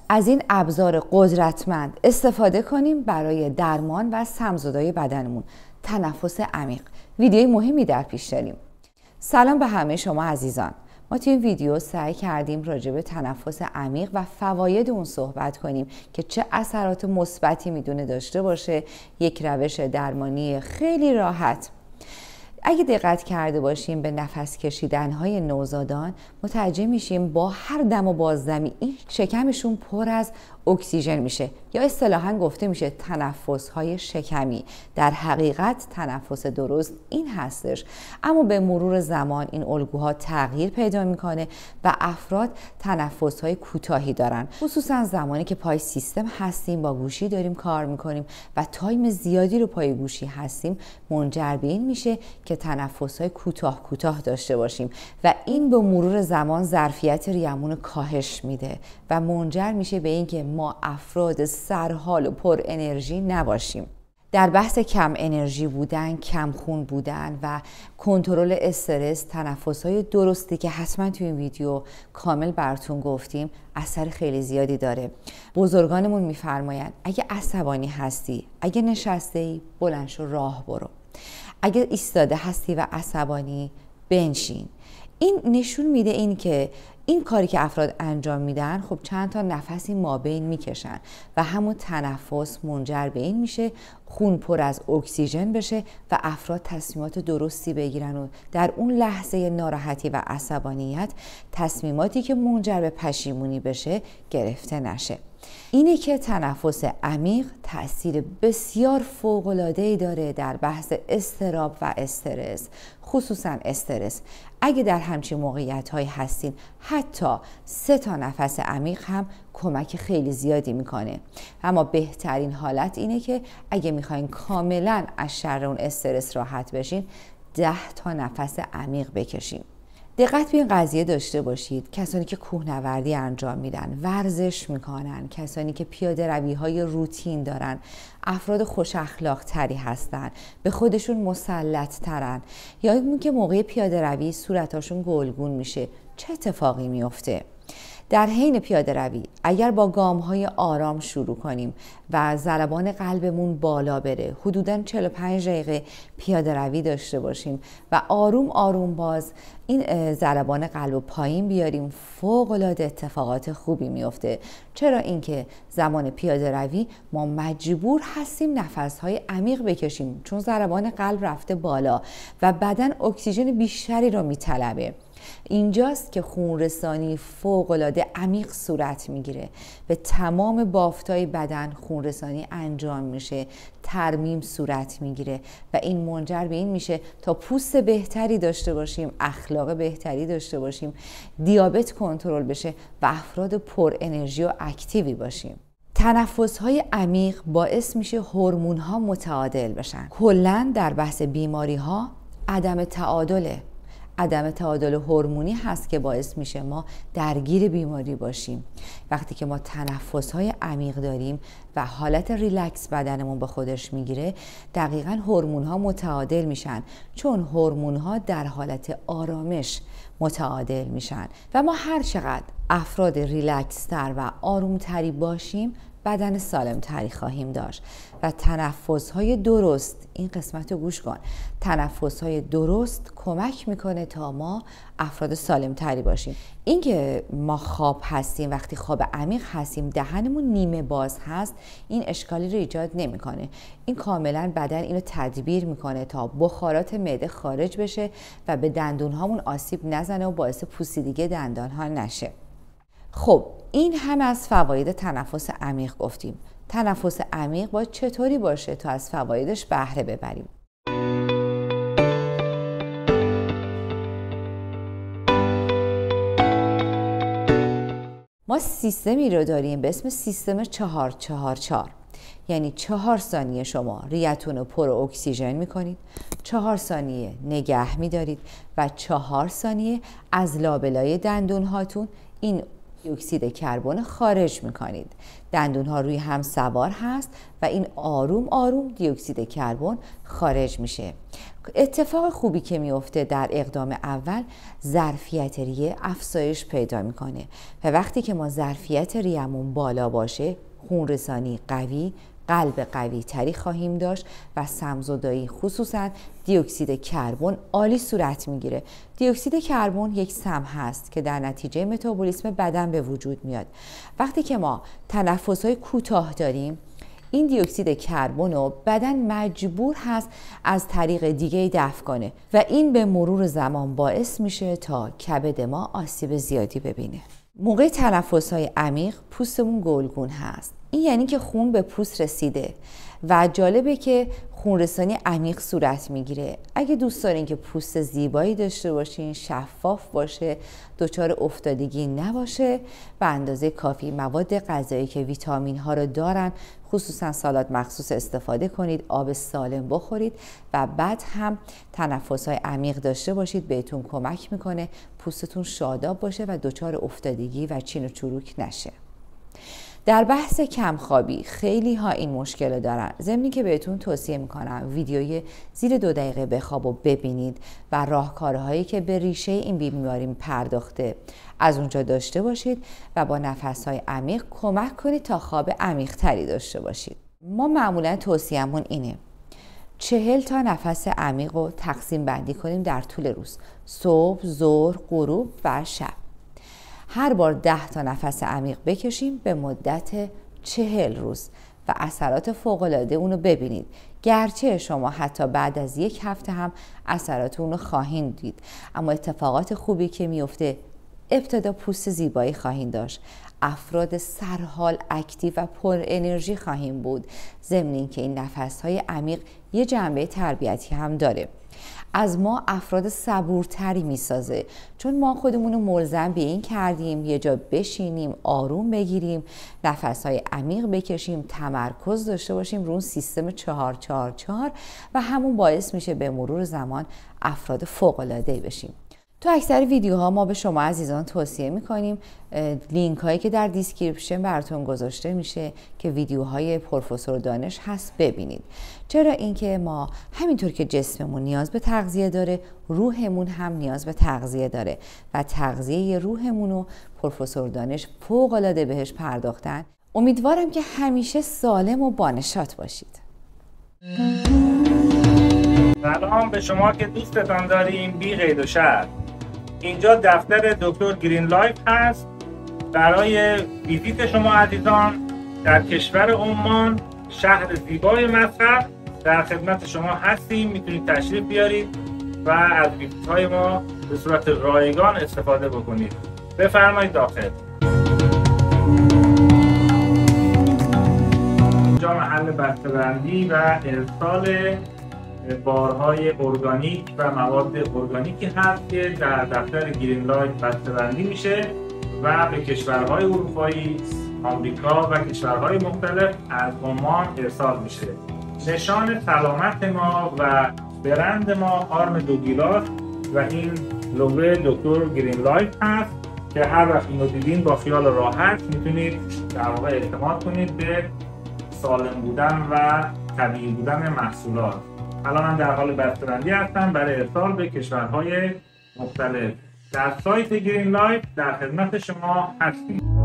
از این ابزار قدرتمند استفاده کنیم برای درمان و سم‌زدای بدنمون. تنفس عمیق. ویدیوی مهمی در پیش داریم. سلام به همه شما عزیزان. ما توی این ویدیو سعی کردیم راجع به تنفس عمیق و فواید اون صحبت کنیم که چه اثرات مثبتی میتونه داشته باشه. یک روش درمانی خیلی راحت. اگه دقت کرده باشیم به نفس کشیدن‌های نوزادان متوجه میشیم با هر دم و بازدمی این شکمشون پر از اکسیژن میشه یا اصطلاحاً گفته میشه تنفس‌های شکمی. در حقیقت تنفس درست این هستش، اما به مرور زمان این الگوها تغییر پیدا میکنه و افراد تنفس‌های کوتاهی دارن، خصوصا زمانی که پای سیستم هستیم، با گوشی داریم کار میکنیم و تایم زیادی رو پای گوشی هستیم، منجر به این میشه که تنفس‌های کوتاه داشته باشیم و این به مرور زمان ظرفیت ریمون کاهش میده و منجر میشه به اینکه ما افراد سرحال و پر انرژی نباشیم. در بحث کم انرژی بودن، کم خون بودن و کنترل استرس، تنفس‌های درستی که حتما توی این ویدیو کامل براتون گفتیم اثر خیلی زیادی داره. بزرگانمون میفرمایند اگه عصبانی هستی، اگه نشسته‌ای، بلند شو راه برو. اگه ایستاده هستی و عصبانی، بنشین. این نشون میده این که این کاری که افراد انجام میدن خب چند تا نفسی مابین میکشن و همون تنفس منجر به این میشه خون پر از اکسیژن بشه و افراد تصمیمات درستی بگیرن و در اون لحظه ناراحتی و عصبانیت تصمیماتی که منجر به پشیمونی بشه گرفته نشه. اینه که تنفس عمیق تأثیر بسیار فوق‌العاده‌ای داره در بحث اضطراب و استرس، خصوصا استرس. اگه در همچین موقعیت‌هایی هستین، حتی 3 تا نفس عمیق هم کمک خیلی زیادی میکنه. اما بهترین حالت اینه که اگه میخواین کاملا از شر اون استرس راحت بشین، 10 تا نفس عمیق بکشین. دقت به این قضیه داشته باشید. کسانی که کوهنوردی انجام میدن، ورزش میکنن، کسانی که پیاده روی های روتین دارن، افراد خوش اخلاق تری هستن، به خودشون مسلط ترن، یا این که موقع پیاده روی صورتاشون گلگون میشه، چه اتفاقی میفته؟ در حین پیاده روی اگر با گام‌های آرام شروع کنیم و ضربان قلبمون بالا بره، حدوداً 45 دقیقه پیاده روی داشته باشیم و آروم آروم باز این ضربان قلب پایین بیاریم، فوق‌العاده اتفاقات خوبی میفته. چرا؟ اینکه زمان پیاده روی ما مجبور هستیم نفس‌های عمیق بکشیم، چون ضربان قلب رفته بالا و بدن اکسیژن بیشتری رو میطلبه. اینجاست که خونرسانی فوق‌العاده عمیق صورت میگیره، به تمام بافتای بدن خونرسانی انجام میشه، ترمیم صورت میگیره و این منجر به این میشه تا پوست بهتری داشته باشیم، اخلاق بهتری داشته باشیم، دیابت کنترل بشه و افراد پر انرژی و اکتیوی باشیم. تنفس‌های عمیق باعث میشه هورمون‌ها متعادل بشن. کلاً در بحث بیماری‌ها عدم تعادل هورمونی هست که باعث میشه ما درگیر بیماری باشیم. وقتی که ما تنفس‌های عمیق داریم و حالت ریلکس بدنمون به خودش میگیره، دقیقاً هورمون‌ها متعادل میشن، چون هورمون‌ها در حالت آرامش متعادل میشن و ما هر چقدر افراد ریلکس تر و آروم تری باشیم، بدن سالم تری خواهیم داشت. و تنفس‌های درست، این قسمت رو گوش کن، تنفس‌های درست کمک میکنه تا ما افراد سالم تری باشیم. اینکه ما خواب هستیم، وقتی خواب عمیق هستیم دهنمون نیمه باز هست، این اشکالی رو ایجاد نمیکنه. این کاملا بدن اینو تدبیر میکنه تا بخارات معده خارج بشه و به دندونهامون آسیب نزنه و باعث پوسیدگی دندانها نشه. خب این هم از فواید تنفس عمیق گفتیم. تنفس عمیق باید چطوری باشه تا از فوایدش بهره ببریم؟ ما سیستمی رو داریم به اسم سیستم 4-4-4. یعنی 4 ثانیه شما ریتون رو پر اکسیژن میکنید، 4 ثانیه نگه میدارید و 4 ثانیه از لابلای دندون هاتون این دی اکسید کربن خارج میکنید. دندون ها روی هم سوار هست و این آروم آروم دی اکسید کربن خارج میشه. اتفاق خوبی که میفته در اقدام اول، ظرفیت ریه افزایش پیدا میکنه و وقتی که ما ظرفیت ریه‌مون بالا باشه، خونرسانی قوی، قلب قوی تری خواهیم داشت و سم‌زدایی خصوصا دی اکسید کربن عالی صورت میگیره. دی اکسید کربن یک سم هست که در نتیجه متابولیسم بدن به وجود میاد. وقتی که ما تنفس‌های کوتاه داریم، این دی اکسید کربن رو بدن مجبور هست از طریق دیگه دفع کنه و این به مرور زمان باعث میشه تا کبد ما آسیب زیادی ببینه. موقع تنفس‌های عمیق پوستمون گلگون هست. این یعنی که خون به پوست رسیده و جالبه که خونرسانی عمیق صورت میگیره. اگه دوست دارین که پوست زیبایی داشته باشین، شفاف باشه، دچار افتادگی نباشه، به اندازه کافی مواد غذایی که ویتامین ها رو دارن، خصوصا سالاد مخصوص استفاده کنید، آب سالم بخورید و بعد هم تنفس‌های عمیق داشته باشید. بهتون کمک میکنه پوستتون شاداب باشه و دچار افتادگی و چین و چروک نشه. در بحث کمخوابی خیلی ها این مشکل رو دارن، ضمنی که بهتون توصیه میکنم ویدیوی زیر 2 دقیقه بخواب و ببینید و راهکارهایی که به ریشه این بیماری پرداخته از اونجا داشته باشید و با نفسهای عمیق کمک کنید تا خواب عمیق تری داشته باشید. ما معمولا توصیه‌مون اینه 40 تا نفس عمیق رو تقسیم بندی کنیم در طول روز، صبح، ظهر، غروب و شب. هر بار 10 تا نفس عمیق بکشیم به مدت 40 روز و اثرات فوق‌العاده اونو ببینید. گرچه شما حتی بعد از 1 هفته هم اثرات اونو خواهید دید، اما اتفاقات خوبی که میفته، ابتدا پوست زیبایی خواهید داشت، افراد سرحال، اکتیو و پر انرژی خواهیم بود، ضمن اینکه این نفس‌های عمیق یه جنبه تربیتی هم داره. از ما افراد صبورتری میسازه، چون ما خودمون رو ملزم به این کردیم یه جا بشینیم، آروم بگیریم، نفس‌های عمیق بکشیم، تمرکز داشته باشیم رو اون سیستم 444 و همون باعث میشه به مرور زمان افراد فوق‌العاده‌ای بشیم. تو اکثر ویدیوها ما به شما عزیزان توصیه میکنیم لینک هایی که در دیسکریپشن براتون گذاشته میشه که ویدیوهای پروفسور دانش هست ببینید. چرا؟ اینکه ما همینطور که جسممون نیاز به تغذیه داره، روحمون هم نیاز به تغذیه داره و تغذیه روحمون رو پروفسور دانش فوق العاده بهش پرداختن. امیدوارم که همیشه سالم و بانشات باشید. سلام به شما که دوستتان داریم بی قید و شرط. اینجا دفتر دکتر گرین لایف هست برای ویزیت شما عزیزان در کشور عمان، شهر زیبای مسقط. در خدمت شما هستیم، میتونید تشریف بیارید و از ویزیت های ما به صورت رایگان استفاده بکنید. بفرمایید داخل. اینجا محل بسته‌بندی و ارسال بارهای ارگانیک و مواد ارگانیکی هست که در دفتر گرین لایف بسته‌بندی میشه و به کشورهای اروپایی، آمریکا و کشورهای مختلف از عمان ارسال میشه. نشان سلامت ما و برند ما آرم دوگلاس و این لوگو دکتر گرین لایف هست که هر وقت اینو دیدین با خیال راحت میتونید در واقع اعتماد کنید به سالم بودن و طبیعی بودن محصولات. الان من در حال بسته‌بندی هستم برای ارسال به کشورهای مختلف. در سایت گرین لایف در خدمت شما هستیم.